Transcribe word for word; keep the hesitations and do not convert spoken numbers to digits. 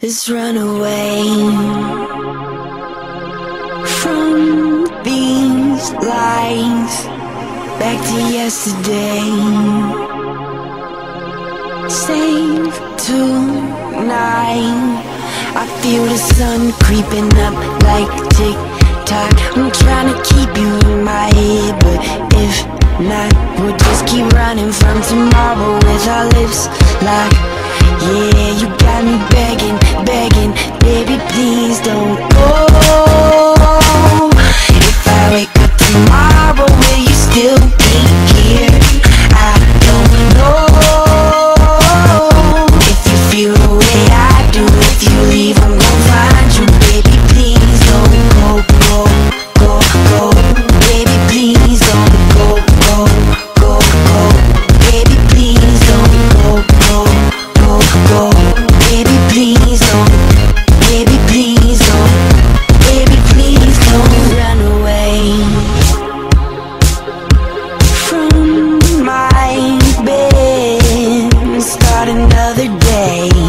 Let's run away from these lies, back to yesterday. Save tonight. I feel the sun creeping up like tick-tock. I'm trying to keep you in my head, but if not, we'll just keep running from tomorrow with our lips locked. Yeah, you got me begging, begging, baby, please don't go. If I wake up tomorrow, will you still be here? I don't know. If you feel the way I do, if you leave, I'm gonna find you. Baby, please don't go, go, go, go. Baby, please don't go, go, go, go. Baby, please don't go, go, go, go. Baby, please don't. Baby, please don't. Baby, please don't run away from my bed. Start another day.